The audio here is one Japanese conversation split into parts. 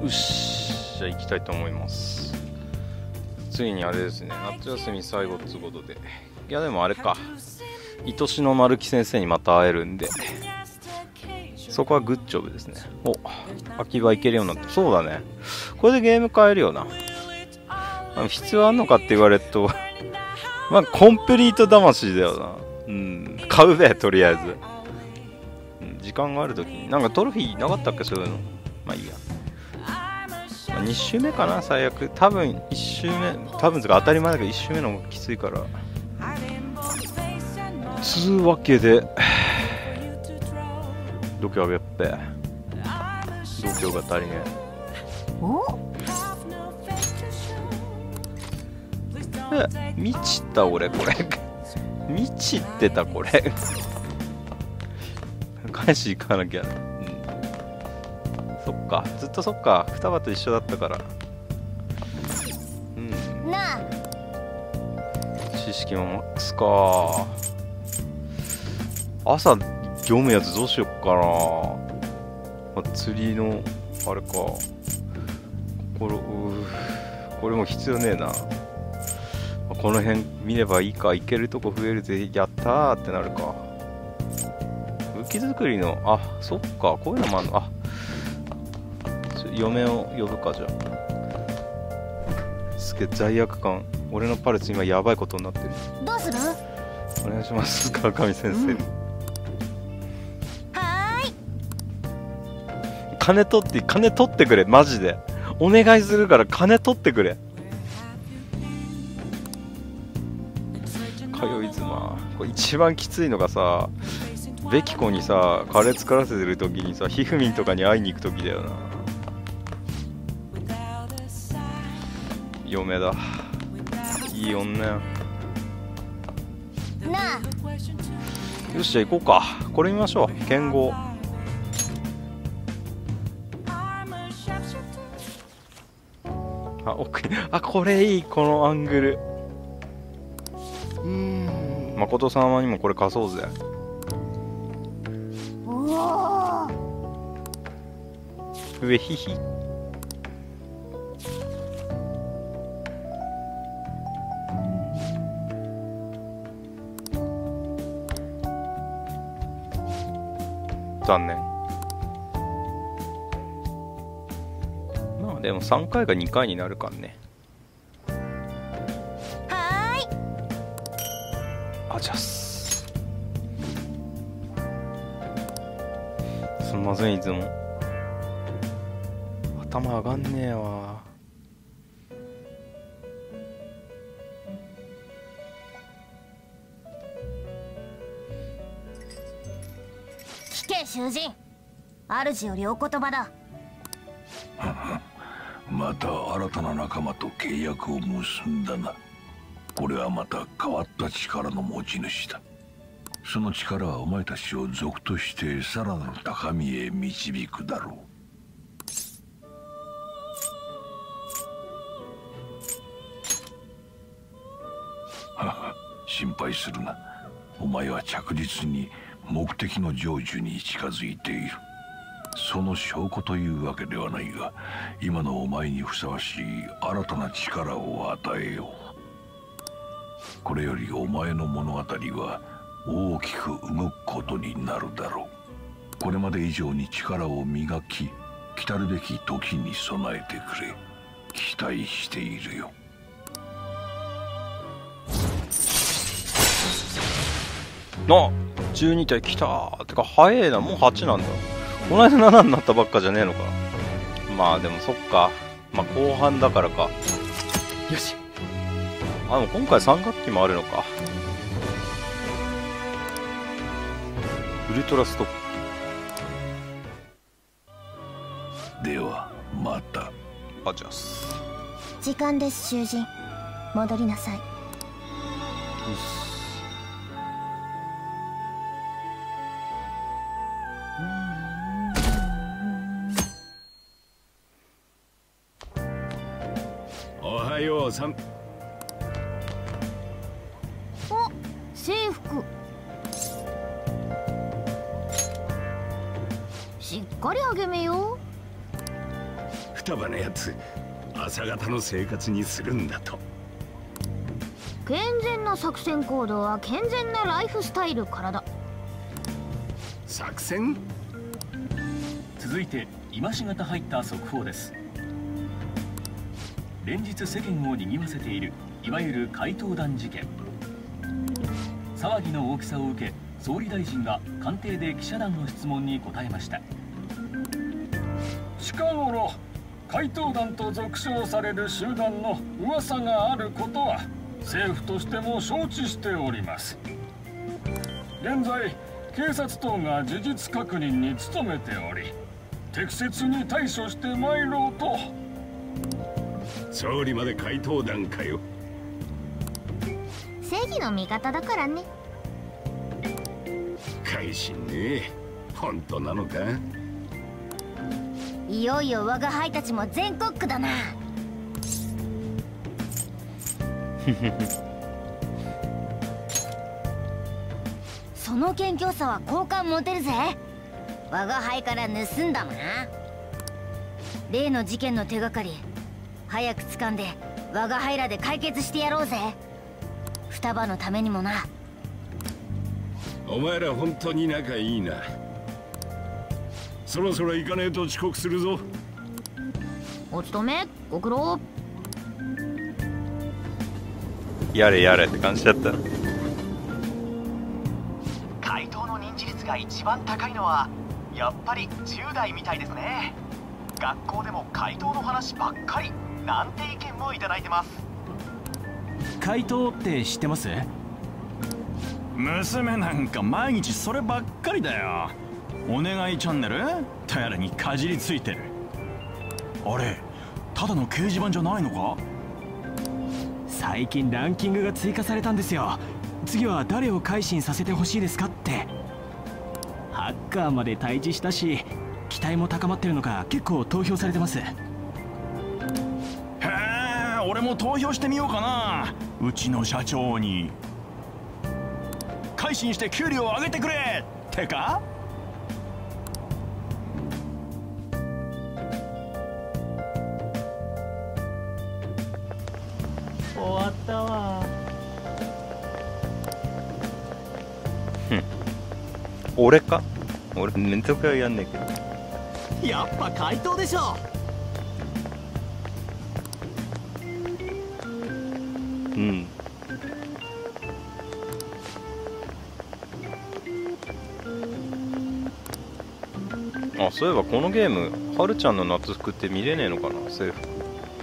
よし、じゃあ行きたいと思います。ついにあれですね、夏休み最後ってことで。いやでもあれか、愛しの丸木先生にまた会えるんで、そこはグッジョブですね。お、秋葉行けるようになった。そうだね、これでゲーム変えるよな。必要あんのかって言われるとまあコンプリート魂だよな。うん、買うべとりあえず、時間があるときに。なんかトロフィーなかったっけ、そういうの。まあいいや。まあ、2周目かな最悪。多分1周目、多分つか当たり前だけど1周目の方がきついから。つうわけで度胸がやっべ、度胸が足りねえ。満ちた俺これ満ちてたこれ返し行かなきゃ、そっか、ずっとそっか、双葉と一緒だったから。知識もマックスか。朝読むやつどうしよっかな。釣りのあれか、これも必要ねえな。この辺見ればいいか、行けるとこ増えるぜ、やったーってなるか。武器作りの、あ、そっか、こういうのもあんの。あ、嫁を呼ぶか。じゃあすげえ罪悪感。俺のパルス今やばいことになってる。 どうする？ お願いします、川上先生。 はーい。 金取ってくれ、マジでお願いするから金取ってくれ。通い妻、これ一番きついのがさ、ベキコにさカレー作らせてる時にさ、ひふみんとかに会いに行く時だよな。嫁だ、いい女や。よし、じゃあ行こうか。これ見ましょう、剣豪。あ、奥に、あ、これいい、このアングル。誠様にもこれ貸そうぜ。上ヒヒ。残念。まあでも3回が2回になるからね。 はーい。 あじゃす。すんません、いつも頭上がんねえわ。 聞け囚人、主よりお言葉だ。 また新たな仲間と契約を結んだな。これはまた変わった力の持ち主だ。その力はお前たちを族としてさらなる高みへ導くだろう。心配するな。お前は着実に目的の成就に近づいている。その証拠というわけではないが、今のお前にふさわしい新たな力を与えよう。これよりお前の物語は大きく動くことになるだろう。これまで以上に力を磨き、来たるべき時に備えてくれ。期待しているよ。 あ、12体来たー。てか早えな、もう8なんだ。この間7になったばっかじゃねえのか。まあでもそっか、まあ後半だからか。よし。あ、でも今回3学期もあるのか。ウルトラストップではまた。 あじゃす。 時間です、囚人。戻りなさい。 おはようさん。 お、制服。しっかり励めよ。 双葉のやつ朝方の生活にするんだと。 健全な作戦行動は健全なライフスタイルからだ。 作戦。 続いて今しがた入った速報です。連日世間を賑わせているいわゆる怪盗団事件。騒ぎの大きさを受け、総理大臣が官邸で記者団の質問に答えました。 近頃怪盗団と俗称される集団の噂があることは政府としても承知しております。現在警察等が事実確認に努めており、適切に対処してまいろうと。 総理まで怪盗団かよ。 正義の味方だからね。 改心ね。本当なのか。 いよいよ我が輩たちも全国区だな。その謙虚さは好感持てるぜ。我が輩から盗んだもな。例の事件の手がかり早く掴んで我が輩らで解決してやろうぜ。双葉のためにもな。 お前ら本当に仲いいな。そろそろ行かねえと遅刻するぞ。 お勤めご苦労。 やれやれって感じだった。 怪盗の認知率が一番高いのはやっぱり10代みたいですね。学校でも怪盗の話ばっかりなんて意見もいただいてます。 怪盗って知ってます？娘なんか毎日そればっかりだよ。お願いチャンネルとやらにかじりついてる。あれただの掲示板じゃないのか？最近ランキングが追加されたんですよ。次は誰を改心させてほしいですかって。ハッカーまで退治したし期待も高まってるのか結構投票されてます。へえ、俺も投票してみようかな。うちの社長に改心して給料を上げてくれってか。 終わったわ。 俺か？俺めんどくさいやんねえけど。 やっぱ怪盗でしょ。 うん。あ、そういえばこのゲームはるちゃんの夏服って見れねえのかな、制服。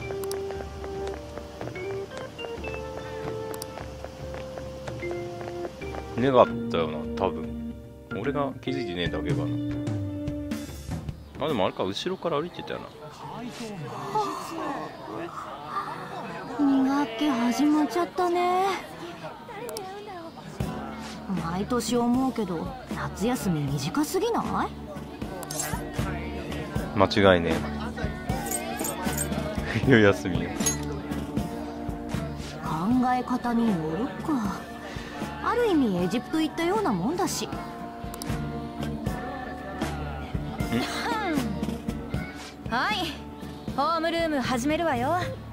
ねがったよな多分。俺が気づいてねえだけかな。あ、でもあれか、後ろから歩いてたよな。 2学期始まっちゃったね。毎年思うけど夏休み短すぎない？ 間違いねえ。冬休みよ。 考え方によるか。ある意味エジプト行ったようなもんだし。 はい、ホームルーム始めるわよ。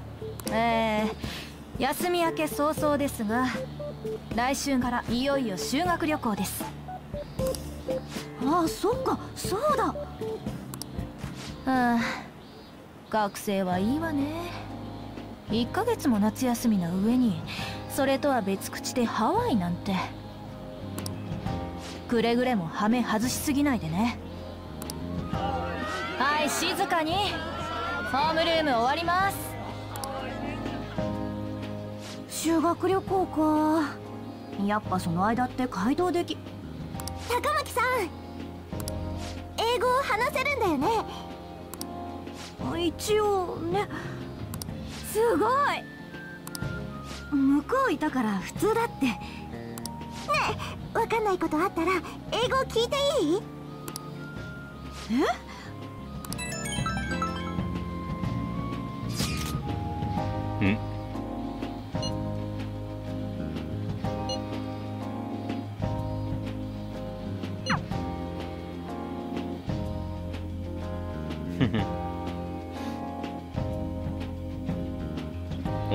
休み明け早々ですが、来週からいよいよ修学旅行です。 ああ、そっか、そうだ。 学生はいいわね。1ヶ月も夏休みの上にそれとは別口でハワイなんて。くれぐれもハメ外しすぎないでね。はい、静かに。ホームルーム終わります。 修学旅行か。やっぱその間って街道でき。高巻さん、英語を話せるんだよね。一応ね。すごい。向こういたから普通だって。ねえ、わかんないことあったら英語聞いていい？ え？ん？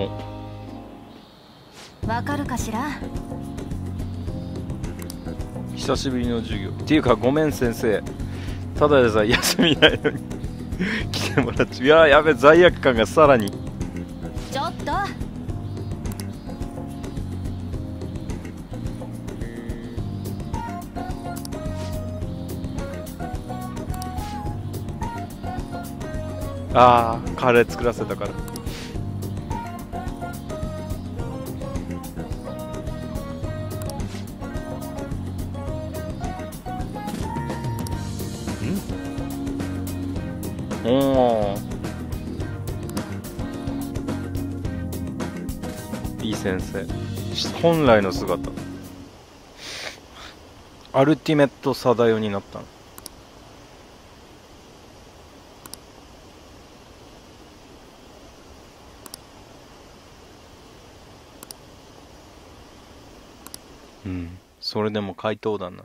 わかるかしら。 久しぶりの授業っていうか、ごめん先生、ただでさえ休みないのに来てもらっちゃう。いやー、やべ、罪悪感がさらに。 ちょっとあー、カレー作らせたから。おー、いい先生。本来の姿、アルティメットサダヨになったの。うん、それでも怪盗団な。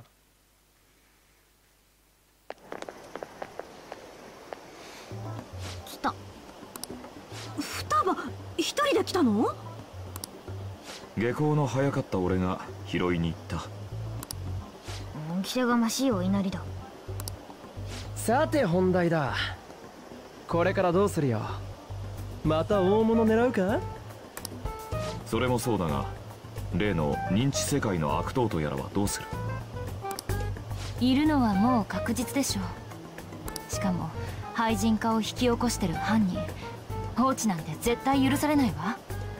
来た。双葉一人で来たの？ 下校の早かった俺が拾いに行った。 恩着せがましいお祈りだ。 さて本題だ。これからどうするよ。また大物狙うか？ それもそうだが、例の認知世界の悪党とやらはどうする？ いるのはもう確実でしょう。しかも廃人化を引き起こしてる犯人、放置なんて絶対許されないわ。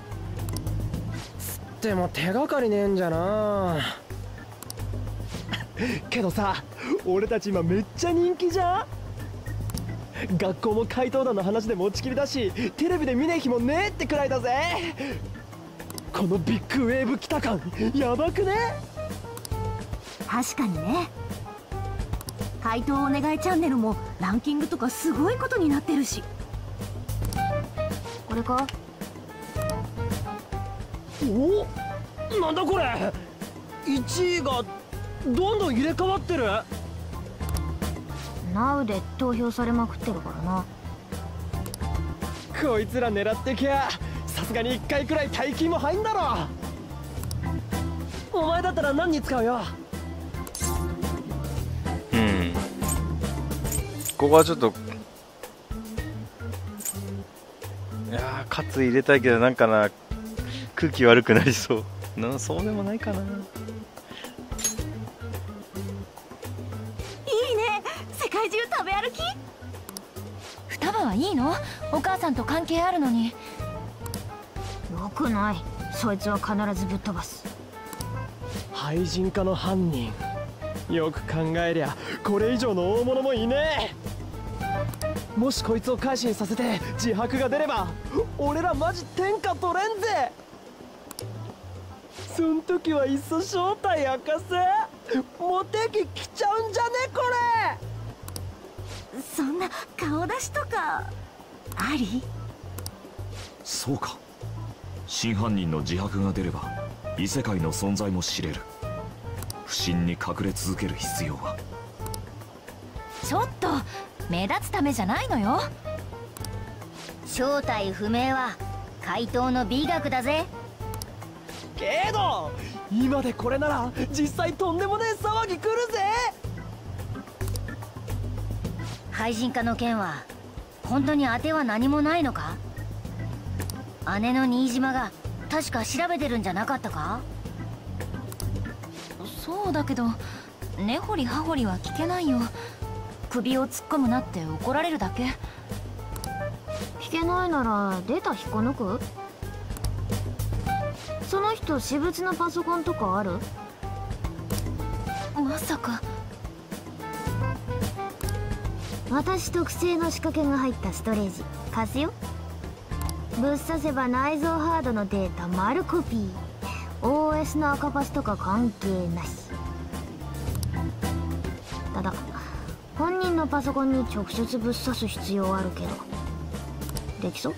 でも手がかりねえんじゃな。けどさ、俺たち今めっちゃ人気じゃん。学校も怪盗団の話で持ちきりだし、テレビで見ねえ日もねえってくらいだぜ。このビッグウェーブ来た感やばくね？ 確かにね。怪盗お願いチャンネルもランキングとかすごいことになってるし。 これか？ お、なんだこれ。1位がどんどん入れ替わってる。 ナウで投票されまくってるからな。 こいつら狙ってきゃさすがに1回くらい大金も入んだろ。お前だったら何に使うよ。 うん、ここはちょっと、いやー、カツ入れたいけど、なんかな、空気悪くなりそう。そうでもないかな。いいね、 世界中食べ歩き。双葉はいいの？お母さんと関係あるのに。 よくない。そいつは必ずぶっ飛ばす。 廃人化の犯人、よく考えりゃこれ以上の大物もいねえ。もしこいつを改心させて自白が出れば、俺らマジ天下取れんぜ。そん時はいっそ正体明かせ。モテ期来ちゃうんじゃねこれ。そんな顔出しとかあり？ そうか。真犯人の自白が出れば異世界の存在も知れる。不審に隠れ続ける必要は。 ちょっと目立つためじゃないのよ。 正体不明は怪盗の美学だぜ。 けど今でこれなら実際とんでもねえ騒ぎ来るぜ。 廃人化の件は本当に当ては何もないのか？姉の新島が確か調べてるんじゃなかったか？ そうだけど根掘り葉掘りは聞けないよ。首を突っ込むなって怒られるだけ。 聞けないならデータ引っこ抜く？その人私物のパソコンとかある？ まさか。 私特製の仕掛けが入ったストレージ貸すよ。ぶっ刺せば内蔵ハードのデータ丸コピー。 OS の赤パスとか関係なし。ただ本人のパソコンに直接ぶっ刺す必要あるけど、できそう？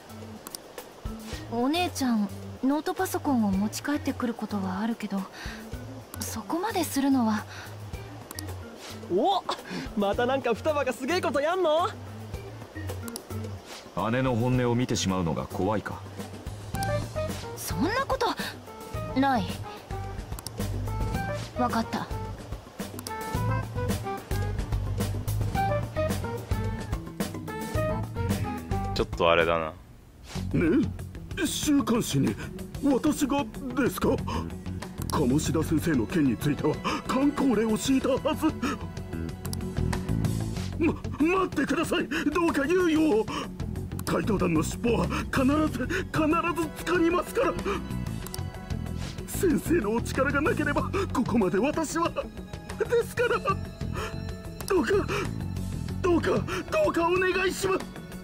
お姉ちゃんノートパソコンを持ち帰ってくることはあるけど、そこまでするのは。 お、またなんか双葉がすげえことやんの？ 姉の本音を見てしまうのが怖いか？ そんなことない。分かった。 ちょっとあれだな。 ね、週刊誌に私がですか？鴨志田先生の件については箝口令を敷いたはず。待ってください、どうか猶予を。怪盗団の尻尾は必ず掴みますから。先生のお力がなければここまで私はですから、どうかお願いします。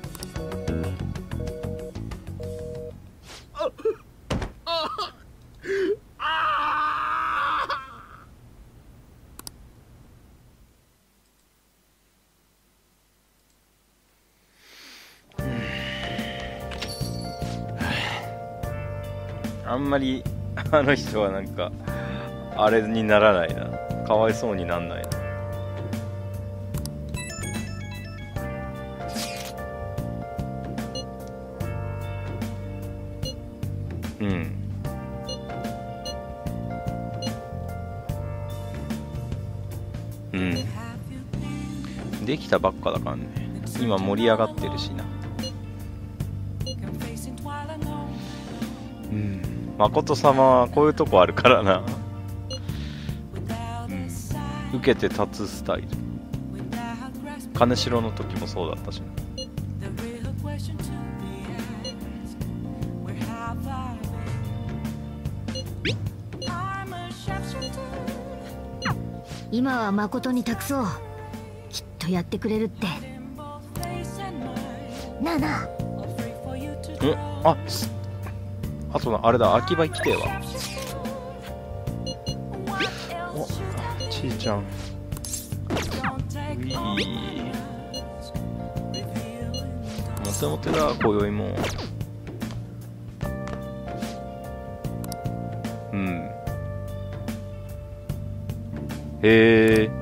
あんまりあの人はなんかあれにならないな。かわいそうになんないな。できたばっかだからね。今盛り上がってるしな。誠様はこういうとこあるからな。受けて立つスタイル。金城の時もそうだったしな。 今は誠に託そう。きっとやってくれるって。なあなあ。あとあれだ、秋葉来てえわ。お、ちーちゃん。モテモテだ、今宵も。へえ。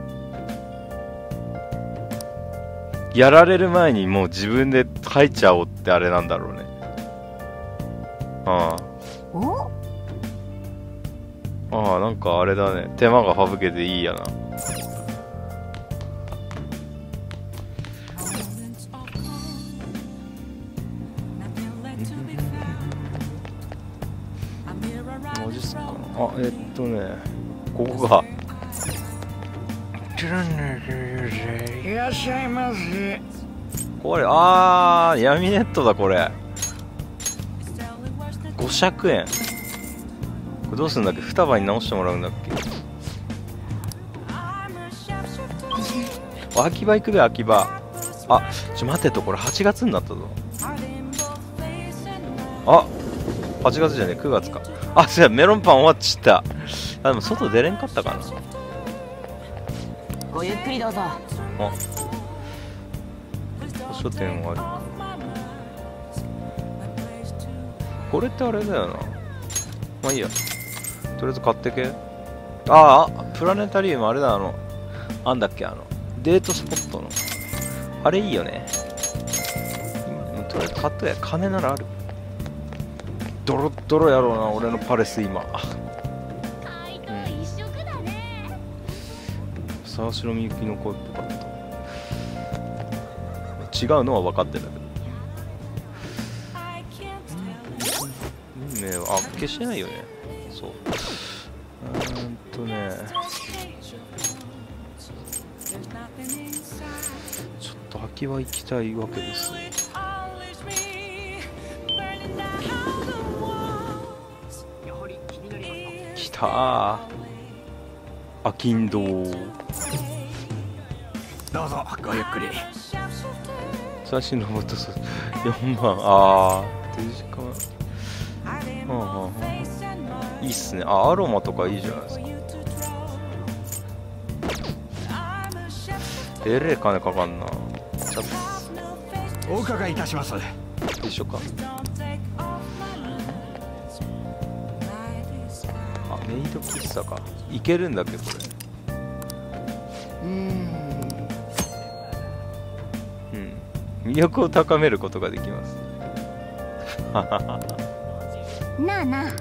やられる前にもう自分で書いちゃおうってあれなんだろうね。なんかあれだね。手間が省けていいやな。マジっすか。ここが。 いらっしゃいませ。 これ、闇ネットだ、これ。500円。これどうするんだっけ？双葉に直してもらうんだっけ？秋葉行くべ、秋葉。待ってと、これ8月になったぞ。8月じゃねえ、9月か。そうや、メロンパン終わっちった。でも外出れんかったかな。 ごゆっくりどうぞ。 図書店はあるか。これってあれだよな。まあいいや。とりあえず買ってけ。プラネタリウムあれだ、なんだっけ、デートスポットの。あれいいよね。とりあえず買ってや。金ならある。ドロッドロやろうな、俺のパレス今。沢城みゆきの声っぽかった。違うのは分かってたけど。運命は消してないよね。そう。ちょっと秋葉行きたいわけです。来たー。あきんどー。 どうぞごゆっくり。 最新のボット数4万。手近。いいっすね。アロマとかいいじゃないですか。えれえ金かかんな。 お伺いいたします。 一緒か。メイド喫茶か。いけるんだっけ、これ。魅力を高めることができます。 なあなあ。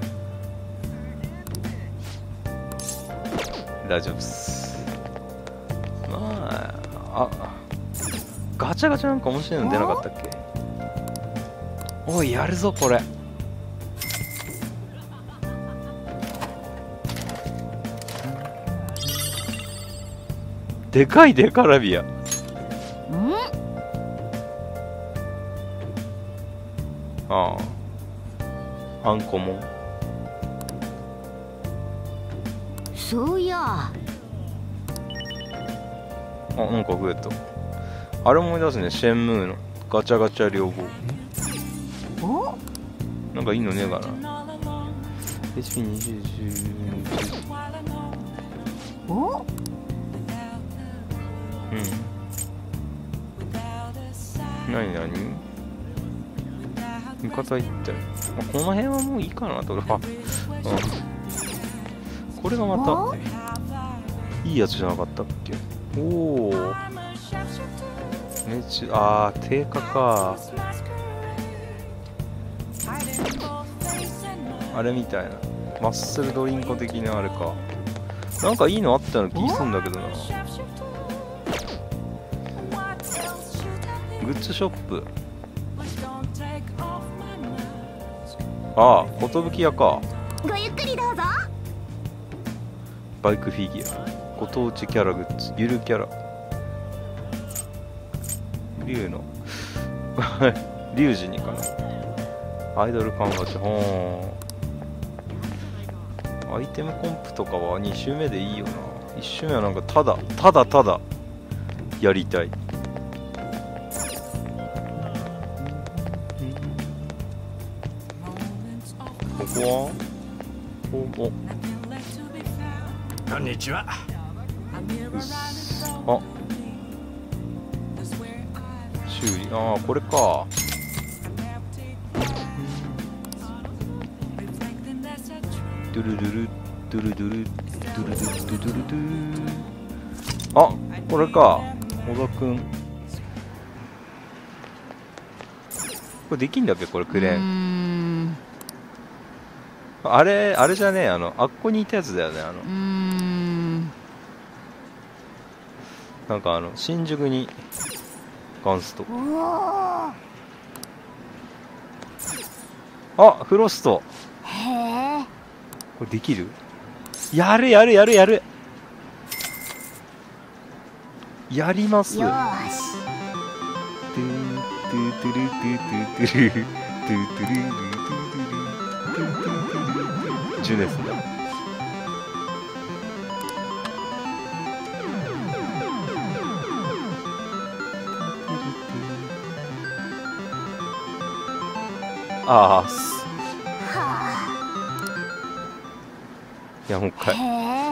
大丈夫っす。まあ、ガチャガチャなんか面白いの出なかったっけ。おい、やるぞこれ。でかいデカラビア。ああ、あんこも。 そういや。 あ、なんか増えた。あれ思い出すね、シェンムーのガチャガチャ両方。 お、 なんかいいのねえかな。HP20、 お、 うん。何味方行ったよ。この辺はもういいかなと。あ、うん。これがまたいいやつじゃなかったっけ。おお。あー、低下か。あれみたいな。マッスルドリンコ的なあれか。なんかいいのあったような気するんだけどな。グッズショップ。ああ、寿屋か。 ごゆっくりどうぞ。 バイクフィギュア、ご当地キャラグッズ、ゆるキャラ、竜のリュウジにかな。アイドル缶ガチャ。アイテムコンプとかは2周目でいいよな。1周目はなんかただやりたい。ここはおこんにちは。 あ、修理。ああ、これか。ドゥルルルドゥルドゥルドゥルドゥルドゥルドゥルドゥ。あ、これか。小田くん。これできんだっけ、これクレーン。あれじゃねえ、あっこにいたやつだよね。なんか新宿にガンスト。あ、フロスト。 へえ。 これできる？やるやります。 よし。 トゥトゥトゥルトゥトゥトゥルトゥトゥルトゥトゥルジュネスだ。ああ、いや、もう一回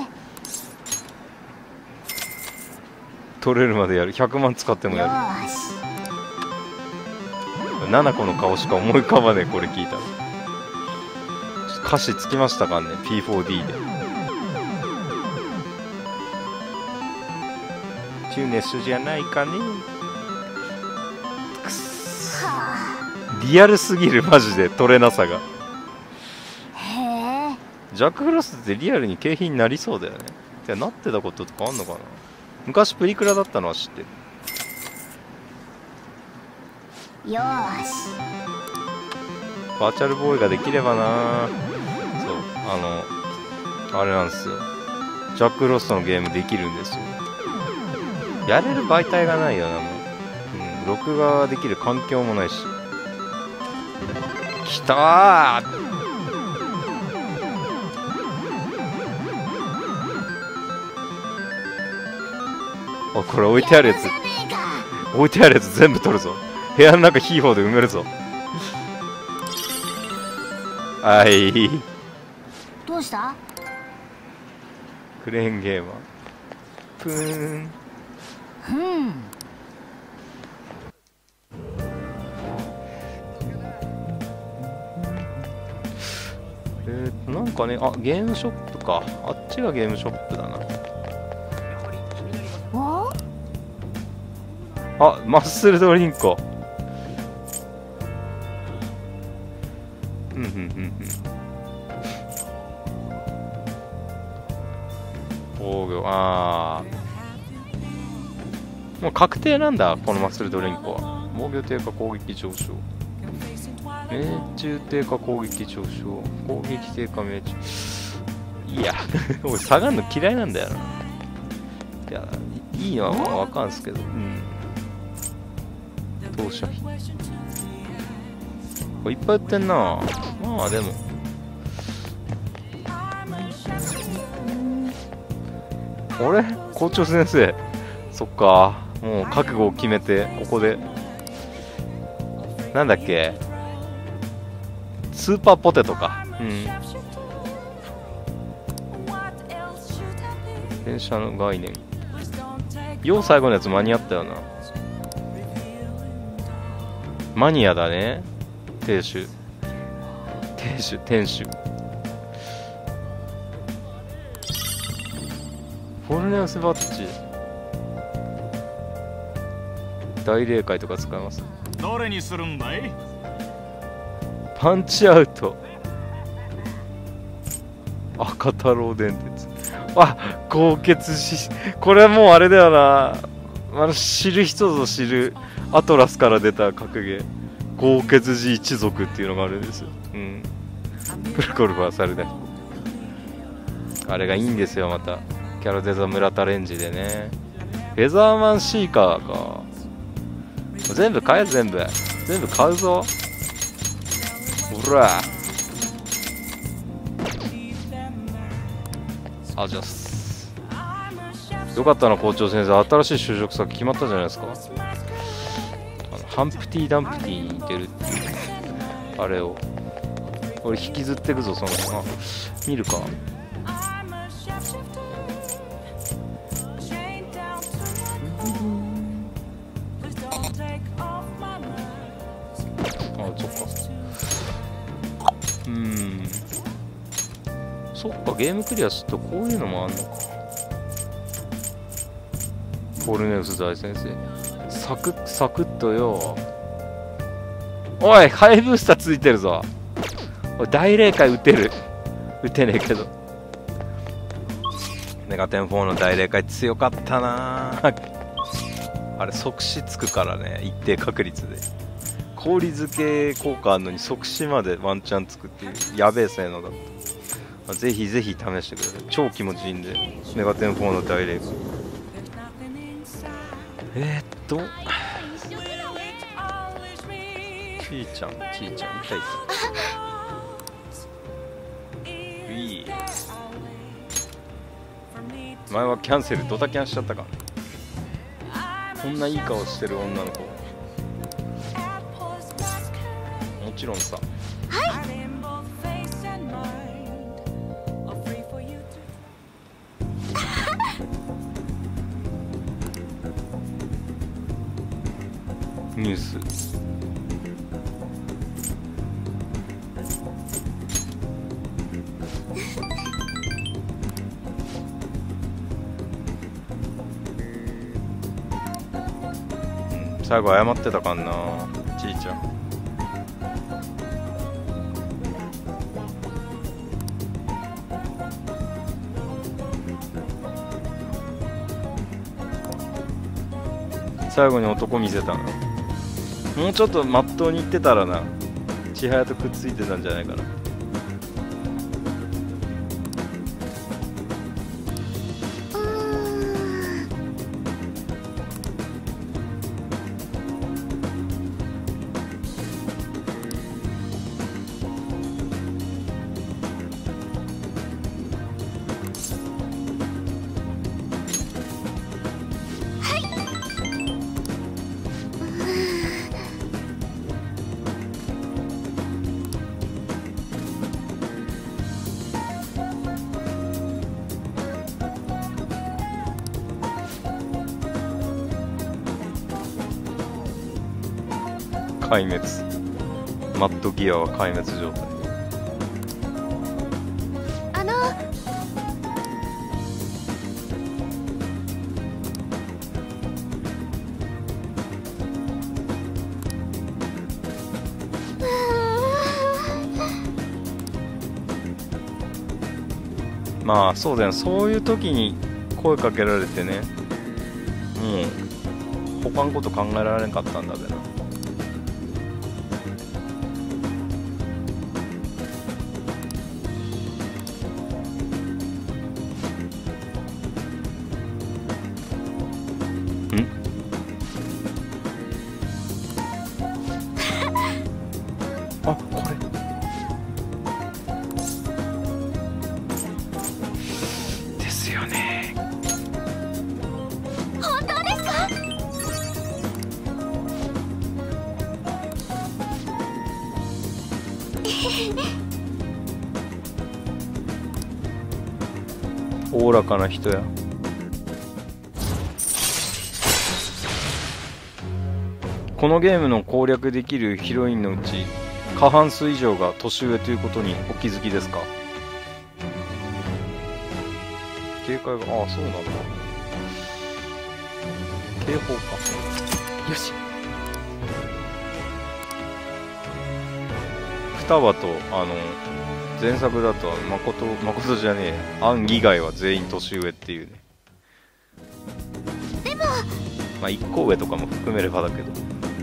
取れるまでやる。100万使ってもやる。7個の顔しか思い浮かばねえ。これ聞いたら歌詞つきましたかね。 P4D でチューネスじゃないかね。くっそ、リアルすぎるマジで取れなさが。ジャックフロストってリアルに景品になりそうだよね。てかなってたこととかあんのかな。昔プリクラだったのは知ってる。 よーし。 バーチャルボーイができればな。そう、あれなんですよ。ジャックロストのゲームできるんですよ。やれる媒体がないよな、もう。録画できる環境もないし。きたー。あ、これ置いてあるやつ。置いてあるやつ全部取るぞ。部屋の中ヒーホーで埋めるぞ。はい。 どうした？ クレーンゲーマー。プーン。なんかね、あ、ゲームショップか。あっちがゲームショップだな。あ、マッスルドリンコ。 防御、もう確定なんだ、このマッスルドリンクは。防御低下、攻撃上昇。命中低下、攻撃上昇。攻撃低下、命中。いや、俺下がるの嫌いなんだよな。いや、いいのはわかんすけど。投射費。これいっぱい売ってんな。まあでも。あれ校長先生。そっか。もう覚悟を決めて、ここで。なんだっけ、スーパーポテトか。電車の概念。よう最後のやつ間に合ったよな。マニアだね。店主。フォルネウスバッジ。大霊界とか使います。 どれにするんだい？ パンチアウト。赤太郎電鉄。豪傑し、これもうあれだよな。知る人ぞ知るアトラスから出た格言。豪傑寺一族っていうのがあるんですよ。プルコルファーされた人。あれがいいんですよ、また。キャラデザ村田レンジでね。フェザーマンシーカーか。全部買え、全部買うぞ。ほら。じゃあす。よかったな、校長先生。新しい就職先決まったじゃないですか。ハンプティ・ダンプティに似てるっていう。あれを。俺引きずってくぞ、そのまま。見るか。そっか、ゲームクリアするとこういうのもあんのか。フォルネウス大先生。サクッとよ。おい、ハイブースターついてるぞ。おい、大霊界撃てる。撃てねえけど。メガテン4の大霊界強かったなあれ、即死つくからね、一定確率で。氷漬け効果あるのに即死までワンチャンつくっていう、やべえ性能だった。ぜひぜひ試してください。超気持ちいいんで、メガテン4の大霊界。ちーちゃん、痛い。いい。前はキャンセル、ドタキャンしちゃったか。こんないい顔してる女の子。もちろんさ。ニュース。最後謝ってたかんな、ちいちゃん。最後に男見せたな。もうちょっとまっとうに言ってたらな、千早とくっついてたんじゃないかな。壊滅。マッドギアは壊滅状態。 まあそうだよ、そういう時に声かけられてね、もう他のこと考えられなかったんだべな。あ、これですよね。 本当ですか？ おおらかな人や。このゲームの攻略できるヒロインのうち過半数以上が年上ということにお気づきですか？警戒が、ああ、そうなんだ。警報か。よし。双葉と、前作だと、誠じゃねえや。アン以外は全員年上っていうね。 でも、 まあ、1個上とかも含めればだけど。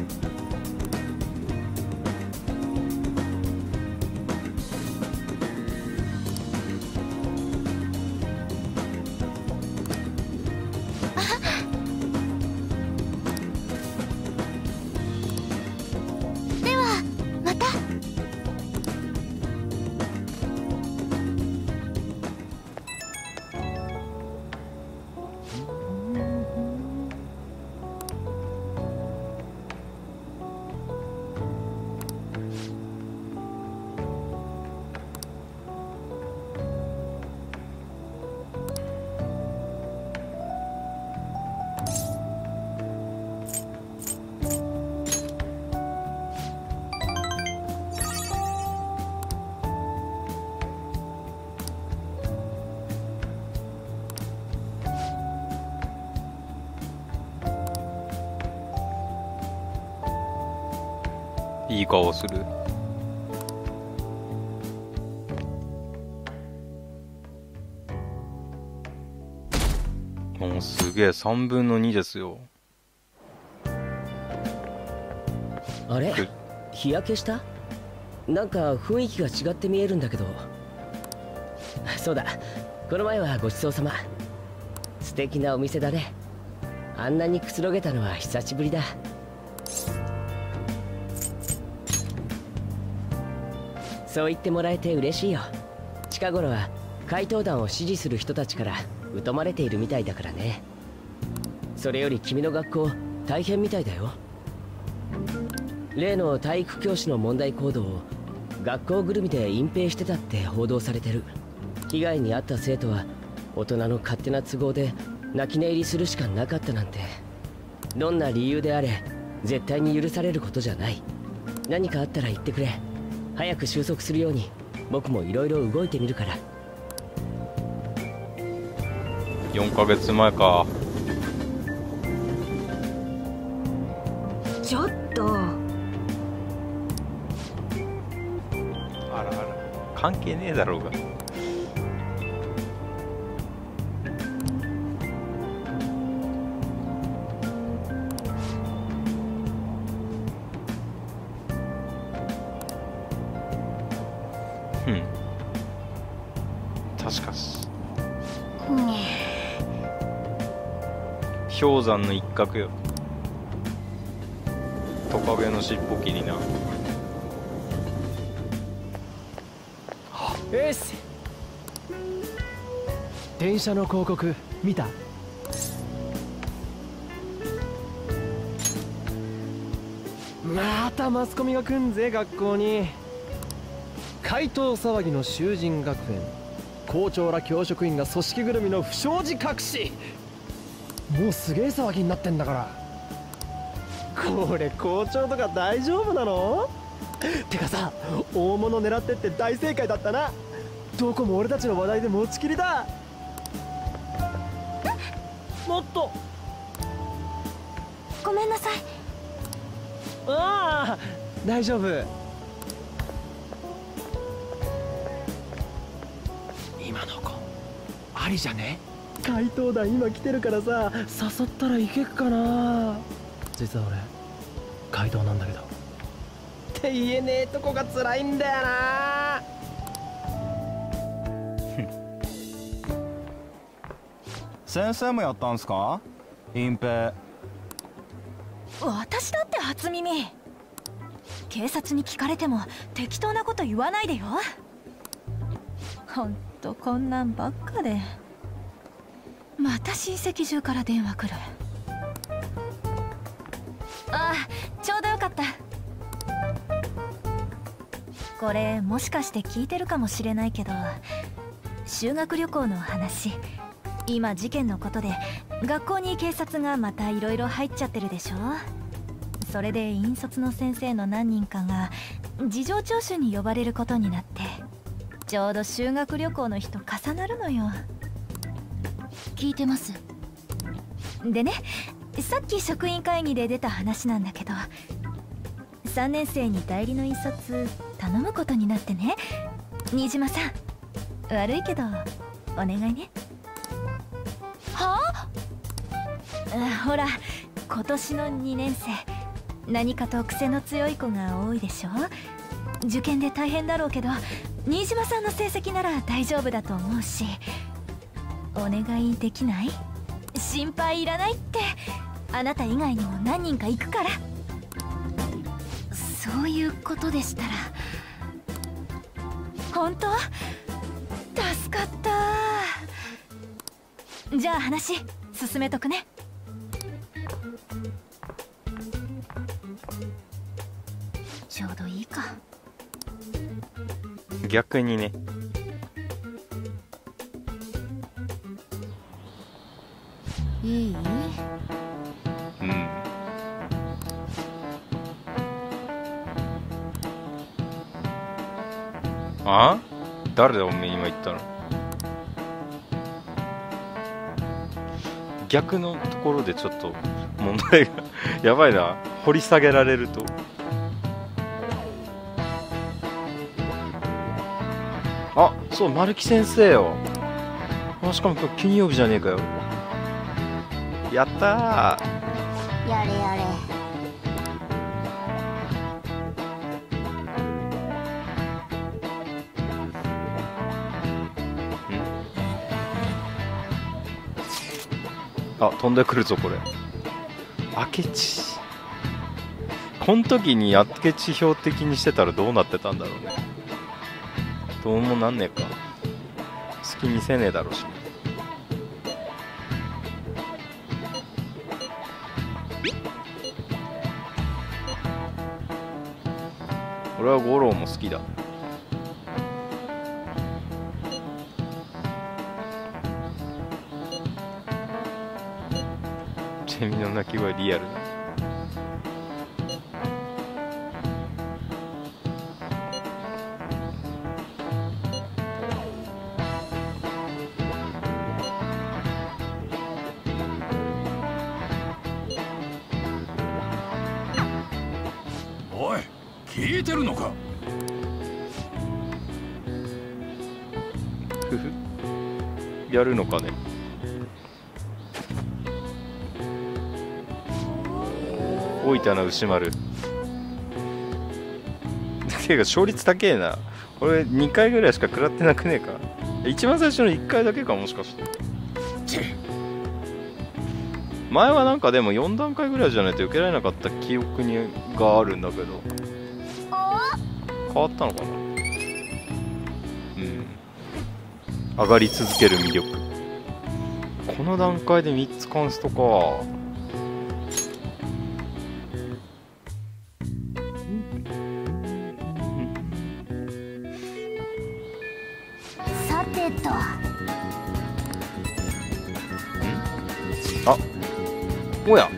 いい顔する。もうすげえ、3分の2ですよ。 あれ、日焼けした？なんか雰囲気が違って見えるんだけど。そうだ、この前はごちそうさま。素敵なお店だね。あんなにくつろげたのは久しぶりだ。そう言ってもらえて嬉しいよ。近頃は怪盗団を支持する人たちから疎まれているみたいだからね。それより君の学校大変みたいだよ。例の体育教師の問題行動を学校ぐるみで隠蔽してたって報道されてる。被害に遭った生徒は大人の勝手な都合で泣き寝入りするしかなかったなんて。どんな理由であれ絶対に許されることじゃない。何かあったら言ってくれ。早く収束するように僕もいろいろ動いてみるから。 4ヶ月前か。 ちょっと。 あらあら、関係ねえだろうが。確かし氷山の一角よ。トカゲの尻尾切りな。 よし、電車の広告見た？またマスコミが来んぜ学校に。怪盗騒ぎの囚人学園、校長ら教職員が組織ぐるみの不祥事隠し。もうすげえ騒ぎになってんだから。これ校長とか大丈夫なの？てかさ、大物狙ってって大正解だったな。どこも俺たちの話題で持ちきりだ。もっと。 ごめんなさい。 ああ、大丈夫。今の子ありじゃね？怪盗団今来てるからさ、誘ったら行けっかな。実は俺怪盗なんだけどって言えねえとこが辛いんだよな。 先生もやったんすか？隠蔽。 私だって初耳。警察に聞かれても適当なこと言わないでよ。ほんとこんなんばっかで。また親戚中から電話来る。あ、ちょうどよかった。これもしかして聞いてるかもしれないけど、修学旅行の話。今事件のことで学校に警察がまたいろいろ入っちゃってるでしょ。それで引率の先生の何人かが事情聴取に呼ばれることになって、ちょうど修学旅行の日と重なるのよ。 聞いてます。 でね、さっき職員会議で出た話なんだけど、3年生に代理の印刷頼むことになってね。新島さん、悪いけどお願いね。はあ？ほら、今年の2年生何かと癖の強い子が多いでしょ。受験で大変だろうけど、新島さんの成績なら大丈夫だと思うし、お願いできない？心配いらないって。あなた以外にも何人か行くから。 そういうことでしたら。 本当？助かった。じゃあ話進めとくね。 ちょうどいいか。 逆にね。 いい？ うん。あ？誰だおめえ今言ったの？逆のところでちょっと問題がやばいな。掘り下げられると。あ、そう、丸木先生よ。あ、しかも今日金曜日じゃねえかよ。やったー。 やれやれ。 あ、飛んでくるぞこれ。明智。こん時に明智標的にしてたらどうなってたんだろうね。どうもなんねえか。好きにせねえだろうし。俺は五郎も好きだ。セミの鳴き声リアルだ。 おい、聞いてるのか？ ふふ。やるのかね。大分の牛丸。てか勝率高えな。俺2回ぐらいしか食らってなくねえか。一番最初の1回だけかもしかして。前はなんかでも4段階ぐらいじゃないと受けられなかった記憶があるんだけど、変わったのかな。うん、上がり続ける魅力。この段階で3つカンストか。 さてと。 あ、おや。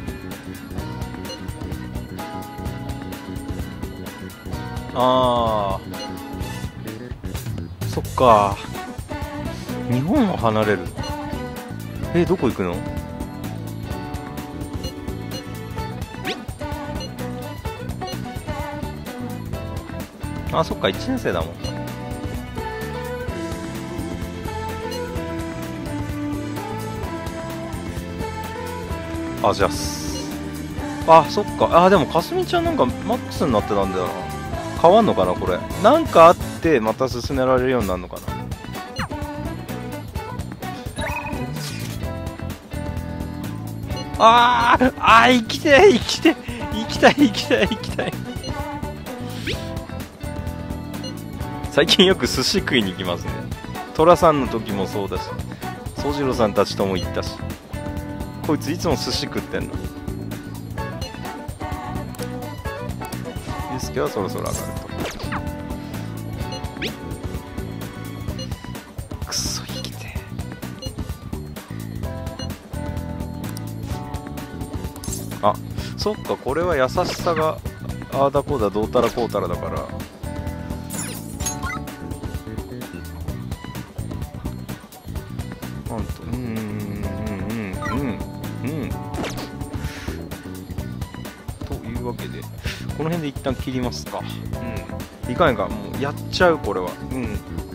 あー、そっか。日本を離れる。どこ行くの？あ、そっか、1年生だもん。 あ、じゃああ、そっか。あ、でもかすみちゃんなんかマックスになってたんだよな。変わんのかなこれ。なんかあってまた進められるようになるのかな。生きて生きて生きたい生きたい生きたい。最近よく寿司食いに行きますね。寅さんの時もそうだし、宗次郎さんたちとも行ったし。こいついつも寿司食ってんの。ユースケはそろそろ上がると。くそ生きて。あ、そっか、これは優しさがああだこうだどうたらこうたらだから、なんとというわけでこの辺で一旦切りますか。いかんいかん、もうやっちゃうこれは。